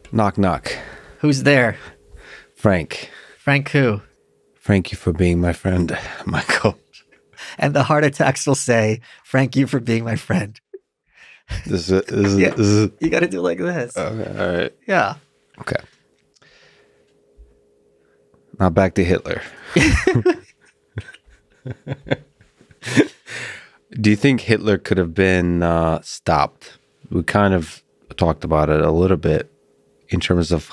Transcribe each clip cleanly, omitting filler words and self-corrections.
Knock, knock. Who's there? Frank. Frank who? Thank you for being my friend, Michael. And the heart attacks will say, "Thank you for being my friend." This is, Yeah. this is You got to do like this. okay. All right. Yeah. Okay. Now back to Hitler. Do you think Hitler could have been stopped? We kind of talked about it a little bit in terms of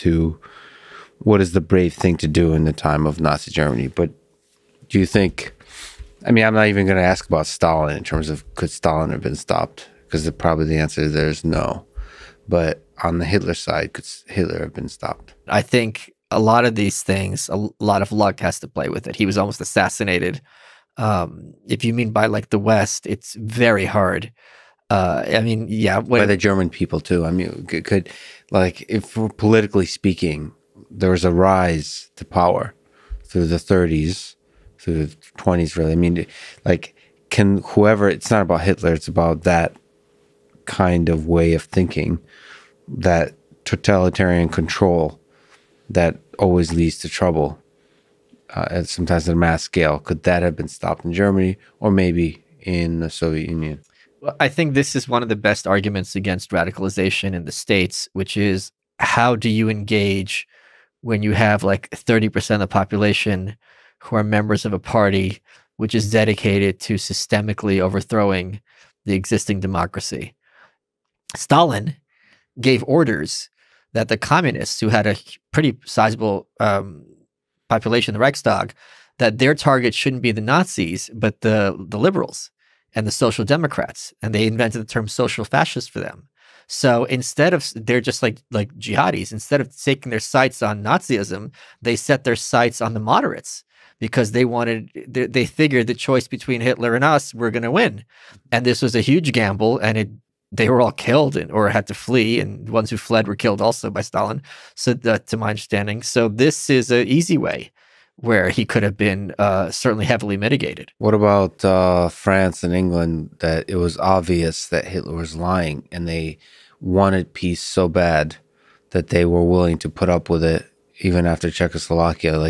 what is the brave thing to do in the time of Nazi Germany. But do you think, I mean, I'm not even going to ask about Stalin in terms of could Stalin have been stopped? Because probably the answer there is no. But on the Hitler side, could Hitler have been stopped? I think a lot of these things, a lot of luck has to play with it. He was almost assassinated. If you mean by like the West, it's very hard. I mean, yeah. By the German people too. I mean, could like, if we're politically speaking, there was a rise to power through the 30s, through the 20s, really. I mean, like, can whoever, it's not about Hitler, it's about that kind of way of thinking, that totalitarian control that always leads to trouble, and sometimes at a mass scale. Could that have been stopped in Germany or maybe in the Soviet Union? Well, I think this is one of the best arguments against radicalization in the States, which is how do you engage when you have like 30% of the population who are members of a party which is dedicated to systemically overthrowing the existing democracy. Stalin gave orders that the communists, who had a pretty sizable population, the Reichstag, that their target shouldn't be the Nazis, but the liberals and the social democrats. And they invented the term social fascist for them. So instead of, they're just like jihadis, instead of taking their sights on Nazism, they set their sights on the moderates because they figured the choice between Hitler and us, we're going to win. And this was a huge gamble, and they were all killed or had to flee, and the ones who fled were killed also by Stalin, so to my understanding. So this is an easy way where he could have been certainly heavily mitigated. What about France and England, that it was obvious that Hitler was lying and they wanted peace so bad that they were willing to put up with it even after Czechoslovakia?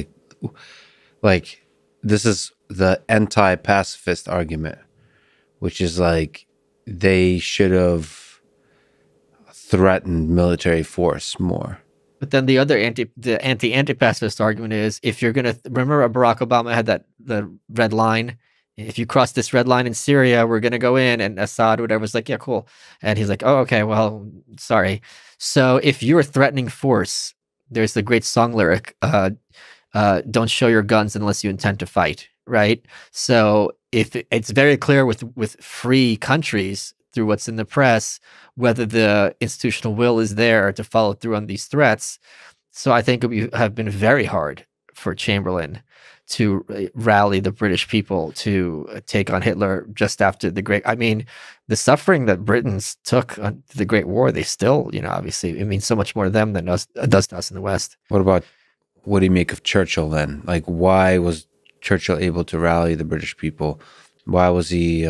Like this is the anti-pacifist argument, which is like they should have threatened military force more. But then the other anti-pacifist argument is, if you're going to remember, Barack Obama had the red line. If you cross this red line in Syria, we're going to go in. And Assad, whatever, was like, yeah, cool. And he's like, oh, okay, well, sorry. So if you're a threatening force, there's the great song lyric, don't show your guns unless you intend to fight, right? So if it's very clear with free countries through what's in the press, whether the institutional will is there to follow through on these threats. So I think it would have been very hard for Chamberlain to rally the British people to take on Hitler just after the Great... I mean, the suffering that Britons took on the Great War, they still, obviously, it means so much more to them than it does to us in the West. What do you make of Churchill then? Like, why was Churchill able to rally the British people? Why was he...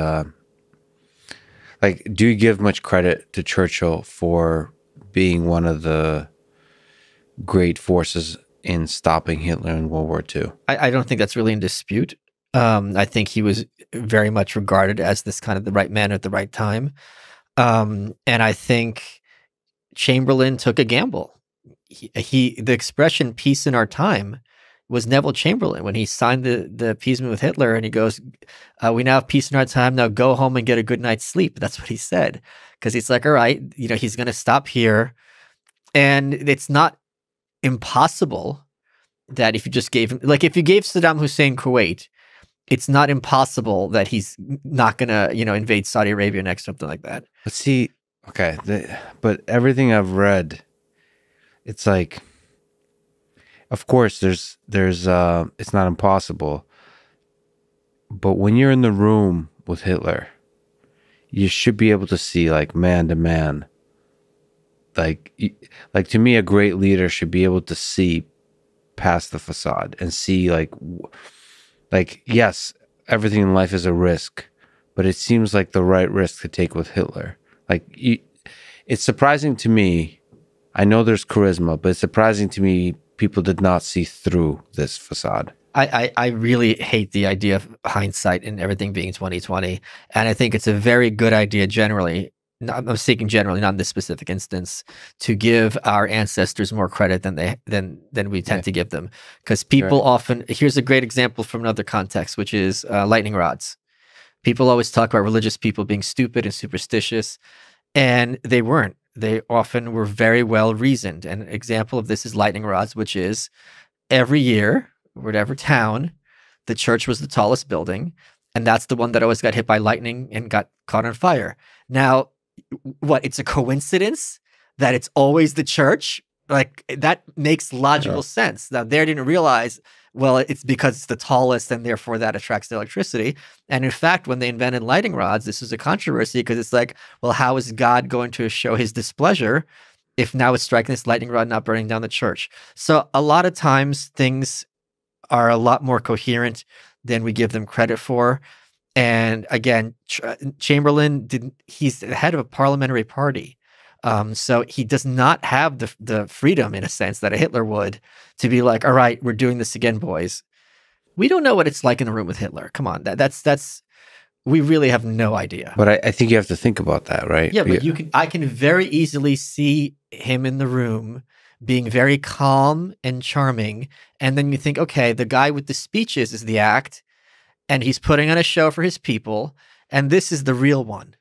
do you give much credit to Churchill for being one of the great forces in stopping Hitler in World War II? I don't think that's really in dispute. I think he was very much regarded as this kind of the right man at the right time. And I think Chamberlain took a gamble. The expression "peace in our time" was Neville Chamberlain when he signed the appeasement with Hitler, and he goes, we now have peace in our time, now go home and get a good night's sleep. That's what he said. Because he's like, all right, he's going to stop here. And it's not impossible that if you just gave him, like if you gave Saddam Hussein Kuwait, it's not impossible that he's not going to, invade Saudi Arabia next, something like that. But see, okay, but everything I've read, it's like, of course, there's it's not impossible. But when you're in the room with Hitler, you should be able to see, like, man to man. Like to me, a great leader should be able to see past the facade and see, like, yes, everything in life is a risk, but it seems like the right risk to take with Hitler. Like, it's surprising to me. I know there's charisma, but it's surprising to me people did not see through this facade. I really hate the idea of hindsight and everything being 2020. And I think it's a very good idea generally. I'm speaking generally, not in this specific instance, to give our ancestors more credit than we tend to give them. Because people often, here's a great example from another context, which is lightning rods. People always talk about religious people being stupid and superstitious, and they weren't. They often were very well reasoned. And an example of this is lightning rods, which is every year, whatever town, the church was the tallest building, and that's the one that always got hit by lightning and got caught on fire. Now, what? It's a coincidence that it's always the church? Like, that makes logical sense. Now, they didn't realize, well, it's because it's the tallest and therefore that attracts the electricity. And in fact, when they invented lightning rods, this was a controversy because it's like, well, how is God going to show his displeasure if now it's striking this lightning rod, not burning down the church? So a lot of times things are a lot more coherent than we give them credit for. And again, Chamberlain he's the head of a parliamentary party. So he does not have the freedom, in a sense, that a Hitler would, to be like, all right, we're doing this again, boys. We don't know what it's like in the room with Hitler. Come on, that's we really have no idea. But I think you have to think about that, right? Yeah, but I can very easily see him in the room being very calm and charming, and then you think, okay, the guy with the speeches is the act, and he's putting on a show for his people, and this is the real one.